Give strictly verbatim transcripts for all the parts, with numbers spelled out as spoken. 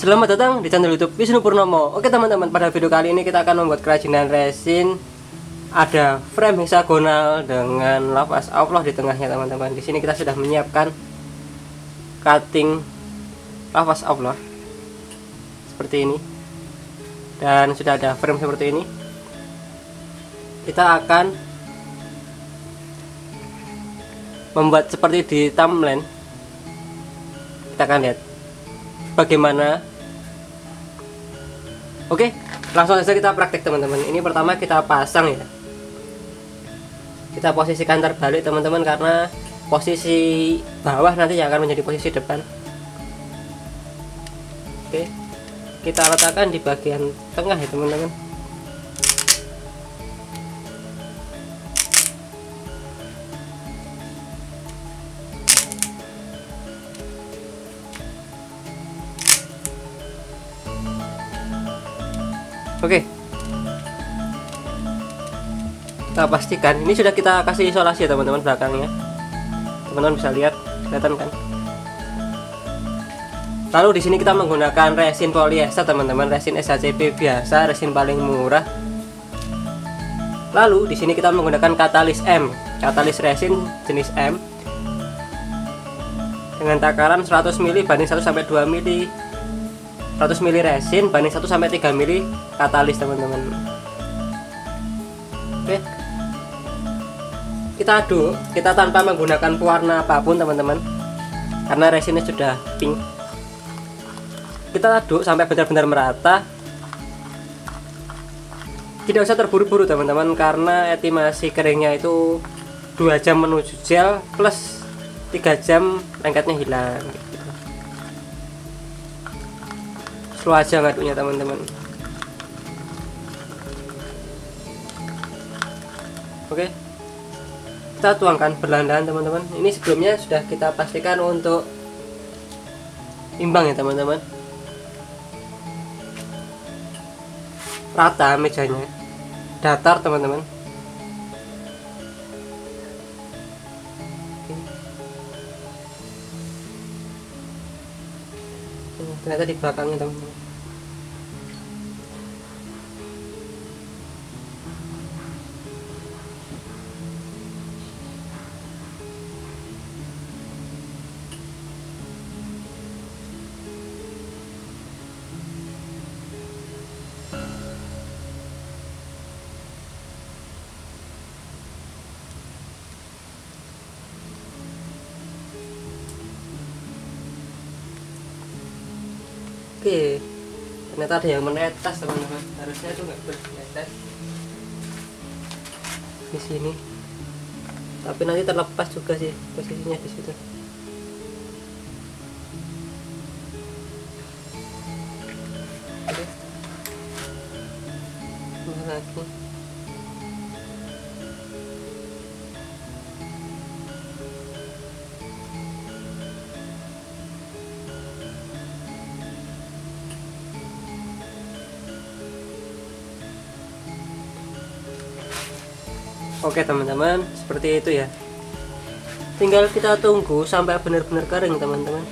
Selamat datang di channel YouTube Wisnu Purnomo. Oke teman-teman, pada video kali ini kita akan membuat kerajinan resin. Ada frame hexagonal dengan lafaz Allah di tengahnya teman-teman. Di sini kita sudah menyiapkan cutting lafaz Allah seperti ini, dan sudah ada frame seperti ini. Kita akan membuat seperti di thumbnail. Kita akan lihat bagaimana. Oke, langsung saja kita praktek teman-teman. Ini pertama kita pasang ya. Kita posisikan terbalik teman-teman, karena posisi bawah nanti yang akan menjadi posisi depan. Oke, kita letakkan di bagian tengah ya teman-teman. Oke, kita pastikan ini sudah kita kasih isolasi ya teman-teman belakangnya. Teman-teman bisa lihat, kelihatan kan? Lalu di sini kita menggunakan resin polyester teman-teman, resin S H C P biasa, resin paling murah. Lalu di sini kita menggunakan katalis M, katalis resin jenis M dengan takaran seratus mililiter banding satu sampai dua mililiter. seratus mililiter resin banding satu sampai tiga mililiter katalis teman-teman. Oke, kita aduk, kita tanpa menggunakan pewarna apapun teman-teman, karena resinnya sudah pink. Kita aduk sampai benar-benar merata. Tidak usah terburu-buru teman-teman, karena estimasi keringnya itu dua jam menuju gel plus tiga jam lengketnya hilang. Slow aja ngaduknya teman-teman. Oke, kita tuangkan perlahan-lahan teman-teman. Ini sebelumnya sudah kita pastikan untuk imbang ya teman-teman, rata mejanya, datar teman-teman. Ternyata di belakangnya teman-teman. Oke, ternyata ada yang menetes teman-teman. Harusnya itu nggak bernetes di sini, tapi nanti terlepas juga sih posisinya di situ. Oke, ini lagi. Oke teman-teman, seperti itu ya. Tinggal kita tunggu sampai benar-benar kering teman-teman.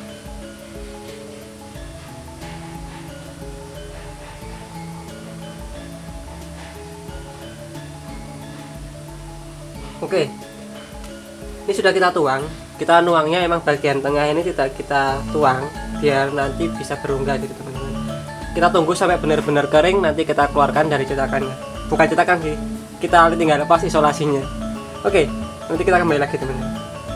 Oke, ini sudah kita tuang. Kita nuangnya emang bagian tengah ini tidak kita tuang, biar nanti bisa berunggah gitu teman-teman. Kita tunggu sampai benar-benar kering, nanti kita keluarkan dari cetakannya. Bukan cetakan sih, kita tinggal lepas isolasinya. Oke, nanti kita kembali lagi teman-teman.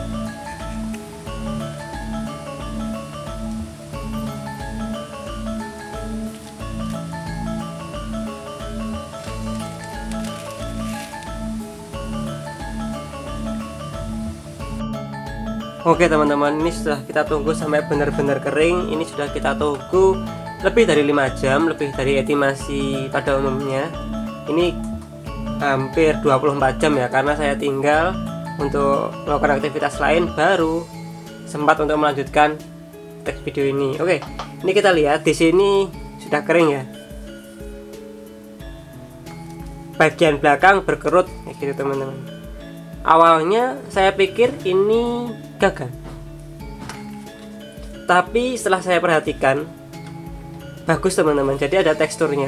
Oke teman-teman, ini sudah kita tunggu sampai benar-benar kering. Ini sudah kita tunggu lebih dari lima jam, lebih dari estimasi pada umumnya. Ini hampir dua puluh empat jam ya, karena saya tinggal untuk melakukan aktivitas lain baru sempat untuk melanjutkan teks video ini. Oke, ini kita lihat di sini sudah kering ya. Bagian belakang berkerut kayak gitu teman-teman. Awalnya saya pikir ini gagal, tapi setelah saya perhatikan bagus teman-teman, jadi ada teksturnya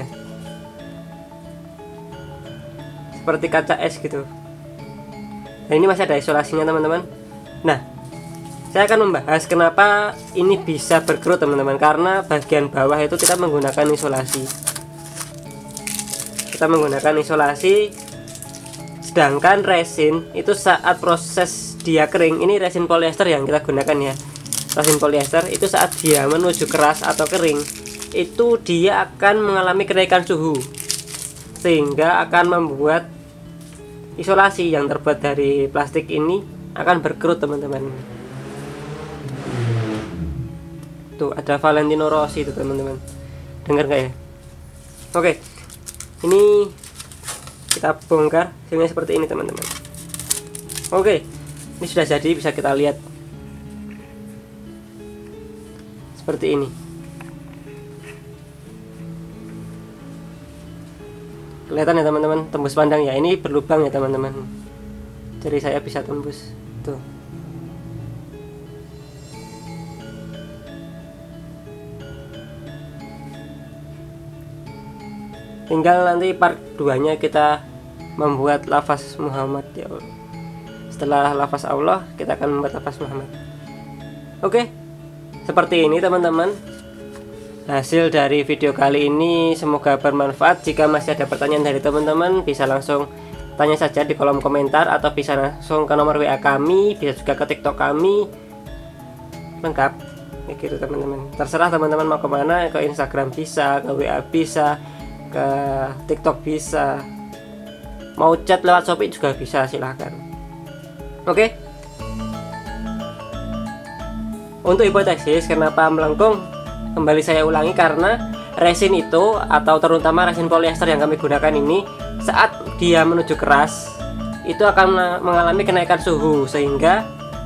seperti kaca es gitu. Nah ini masih ada isolasinya teman-teman. Nah saya akan membahas kenapa ini bisa berkerut teman-teman, karena bagian bawah itu kita menggunakan isolasi kita menggunakan isolasi sedangkan resin itu saat proses dia kering, ini resin polyester yang kita gunakan ya, resin polyester itu saat dia menuju keras atau kering itu dia akan mengalami kenaikan suhu sehingga akan membuat isolasi yang terbuat dari plastik ini akan berkerut teman-teman. Tuh ada Valentino Rossi itu teman-teman, dengar nggak ya? Oke, ini kita bongkar hasilnya seperti ini teman-teman. Oke, ini sudah jadi, bisa kita lihat seperti ini. Kelihatan ya teman-teman, tembus pandang ya, ini berlubang ya teman-teman, jadi saya bisa tembus tuh. Tinggal nanti part dua nya kita membuat lafaz Muhammad ya Allah. Setelah lafaz Allah kita akan membuat lafaz Muhammad. Oke, seperti ini teman-teman hasil dari video kali ini, semoga bermanfaat. Jika masih ada pertanyaan dari teman-teman bisa langsung tanya saja di kolom komentar atau bisa langsung ke nomor W A kami, bisa juga ke TikTok kami, lengkap ya gitu teman-teman. Terserah teman-teman mau kemana, ke Instagram bisa, ke W A bisa, ke TikTok bisa, mau chat lewat Shopee juga bisa, silahkan. Oke, untuk hipotesis kenapa melengkung, kembali saya ulangi, karena resin itu atau terutama resin polyester yang kami gunakan ini saat dia menuju keras itu akan mengalami kenaikan suhu sehingga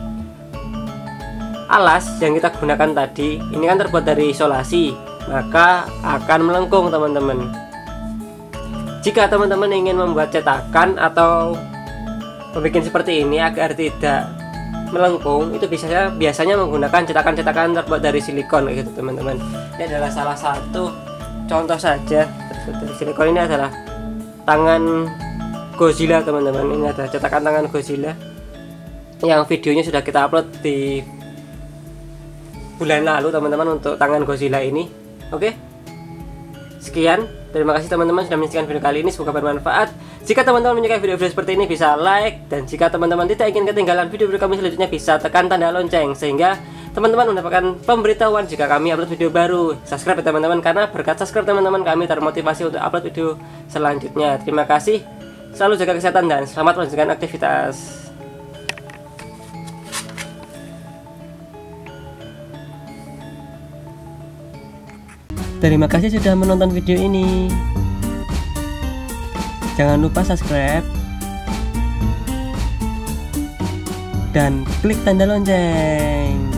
alas yang kita gunakan tadi ini kan terbuat dari isolasi, maka akan melengkung teman-teman. Jika teman-teman ingin membuat cetakan atau membuat seperti ini agar tidak melengkung, itu biasanya biasanya menggunakan cetakan-cetakan terbuat dari silikon gitu teman-teman. Ini adalah salah satu contoh saja terbuat dari silikon. Ini adalah tangan Godzilla teman-teman, ini ada cetakan tangan Godzilla yang videonya sudah kita upload di bulan lalu teman-teman untuk tangan Godzilla ini. Oke, sekian, terima kasih teman-teman sudah menyaksikan video kali ini, semoga bermanfaat. Jika teman-teman menyukai video-video seperti ini bisa like, dan jika teman-teman tidak ingin ketinggalan video-video kami selanjutnya bisa tekan tanda lonceng sehingga teman-teman mendapatkan pemberitahuan jika kami upload video baru. Subscribe ya teman-teman, karena berkat subscribe teman-teman kami termotivasi untuk upload video selanjutnya. Terima kasih, selalu jaga kesehatan dan selamat melanjutkan aktivitas. Terima kasih sudah menonton video ini. Jangan lupa subscribe dan klik tanda lonceng.